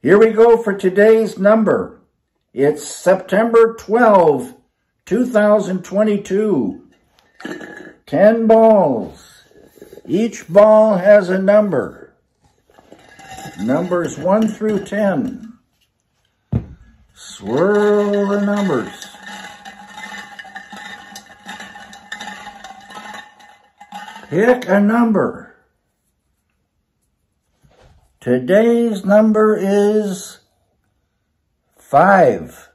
Here we go for today's number. It's September 12, 2022. 10 balls. Each ball has a number. Numbers 1 through 10. Swirl the numbers. Pick a number. Today's number is 5.